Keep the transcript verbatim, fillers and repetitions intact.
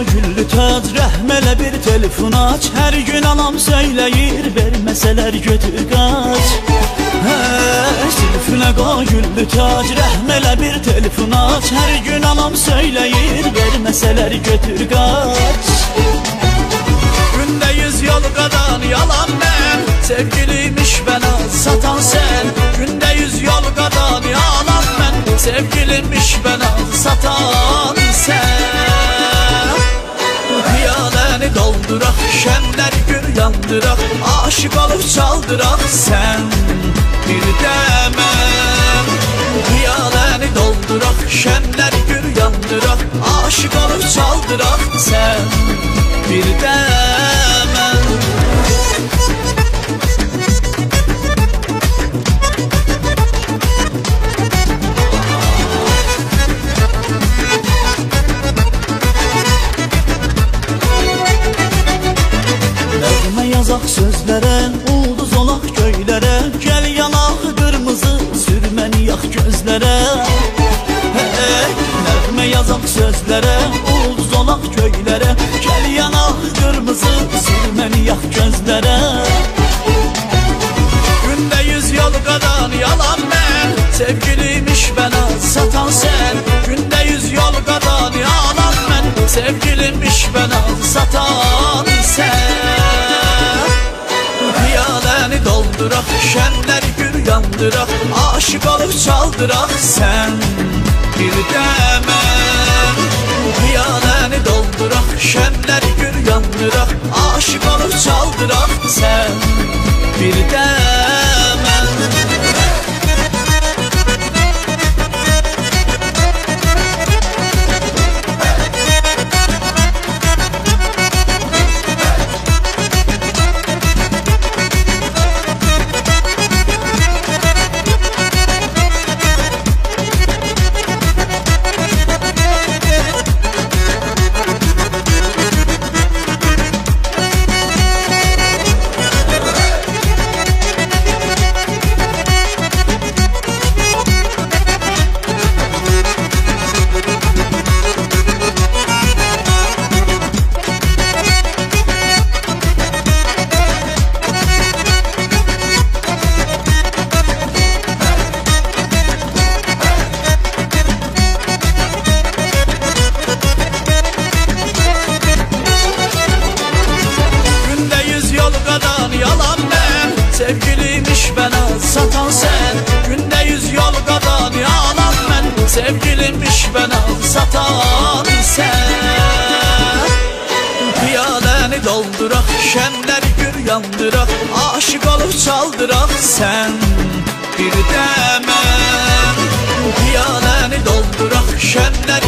güllü tac, rəhm elə bir telefon aç. Hər gün anam söyləyir, verməsələr götür qaç. Hə, zülfünə qoy güllü tac, rəhm elə bir telefon aç. Hər gün anam söyləyir, verməsələr götür qaç. Gündə yüz yol qadan yalan mən, sevgiliymiş bana satan sen. Gündə yüz yol qadan yalan mən, sevgiliymiş bana satan sen. Piyaləni dolduraq, şəmlər gül yandıraq, aşık olub çaldıraq sen bir də mən. Piyaləni dolduraq, şəmlər gül yandıraq, aşık olub çaldıraq sen bir də mən. Yazaq sözlərə, ulduz olaq göylərə, gəl yanaq qırmızı, sürməni yax gözlərə. Hey, nəğmə yazaq sözlərə, ulduz olaq göylərə, gəl yanaq qırmızı, sürməni yax gözlərə. Gündə yüz yol qadan yalan mən, sevgiliymiş bana satan sen. Gündə yüz yol qadan yalan mən, sevgiliymiş bana satan sen. Piyaləni dolduraq, şəmlər gül yandıraq, aşık olub çaldıraq sen bir də mən. Piyaləni dolduraq, şəmlər gül yandıraq, aşık olub çaldıraq sen bir də mən. Sevgiliymiş bana satan sen. Gündə yüz yol qadan yalan mən, sevgiliymiş bana satan sen. Piyaləni dolduraq, şəmlər gül yandıraq, aşık olub çaldıraq sen bir də mən. Piyaləni dolduraq, şəmlər